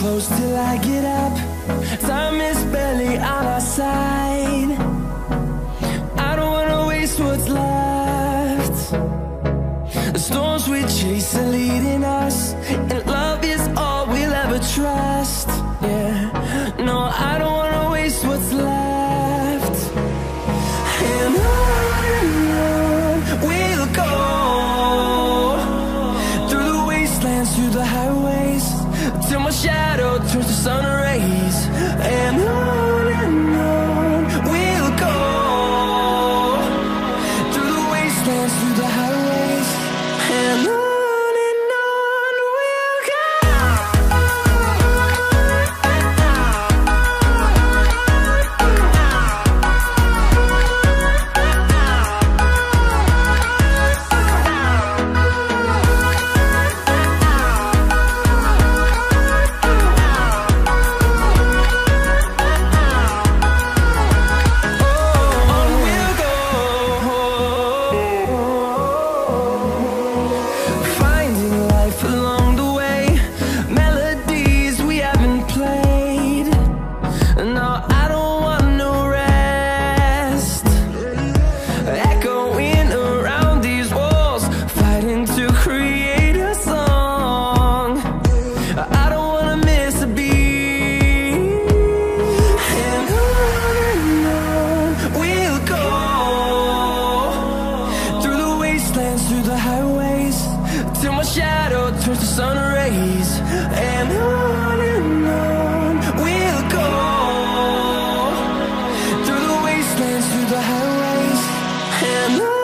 close till I get up. Time is barely on our side. I don't wanna waste what's left. The storms we chase are leading us, and love is all we'll ever trust. Yeah, no, I don't wanna waste what's left. And on we'll go, through the wastelands, through the highways, till my shadow turns to sun rays. And on we'll go, through the wastelands, through the highways, and on. Through the highways, till my shadow turns to sun rays. And on we'll go, through the wastelands, through the highways, and on we'll go.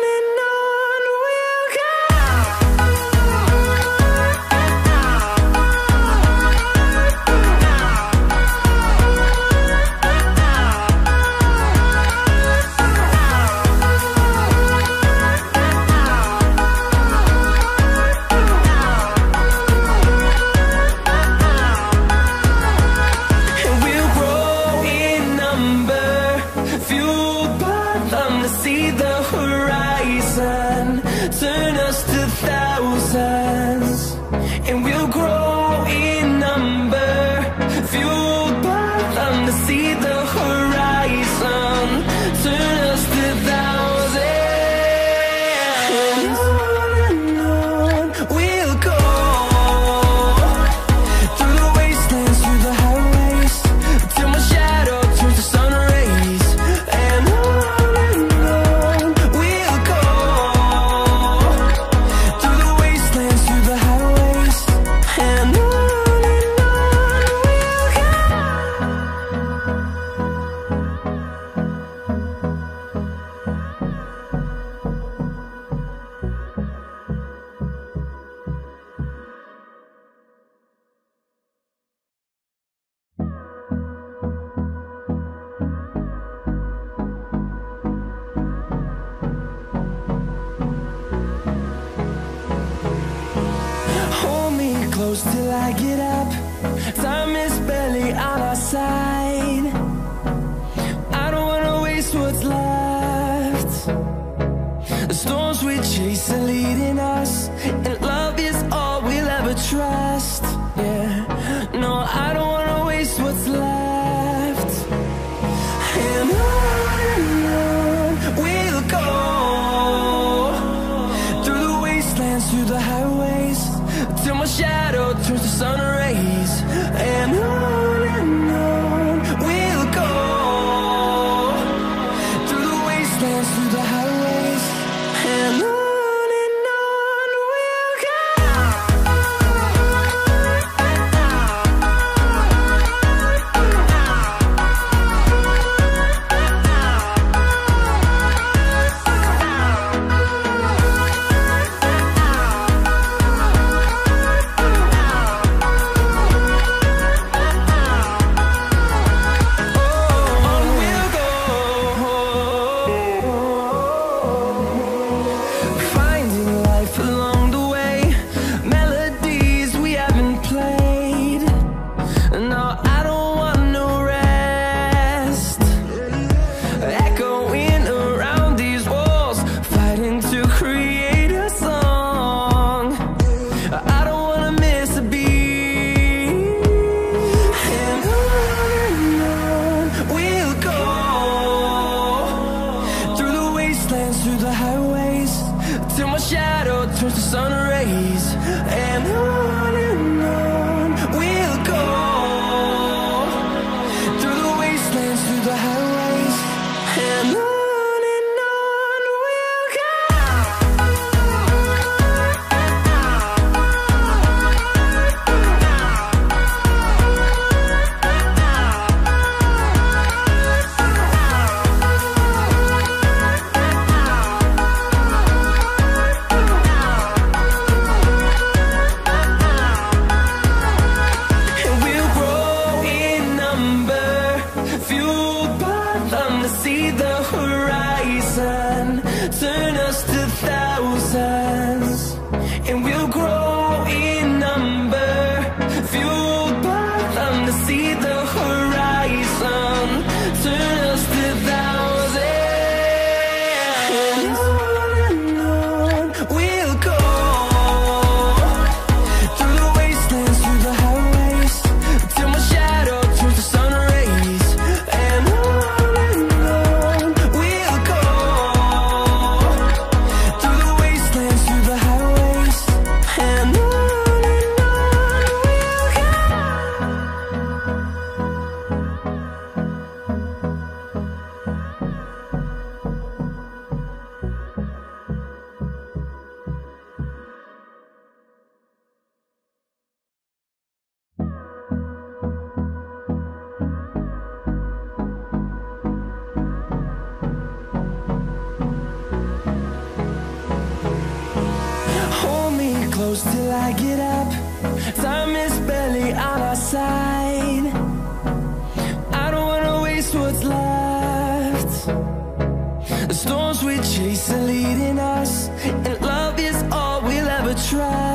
See the horizon, turn us to thousands, and we'll grow in number, fueled by them. To see the horizon, turn us to thousands, and on we'll go, through the wastelands, through the highways, till my shadow turns to sun rays. And close till I get up. Time is barely on our side. I don't wanna waste what's left. The storms we chase are leading us, and love is all we'll ever trust. Yeah, no, I don't wanna waste what's left. And on we'll go, through the wastelands, through the highways, till my shadow turns to sun rays. And on we'll go, through the wastelands, through the highways, and on we'll go. fueled by them to see the horizon, turn us to thousands, and we'll grow in number. Fueled by them to see the horizon, turn us to thousands, and on we'll go, through the wastelands, through the highways, till my shadow turns to sun rays. And on we'll go, through the wastelands, through the highways, and on we'll go. Hold me close till I get up. Time is barely on our side. I don't wanna waste what's left. The storms we chase are leading us, and love is all we'll ever try.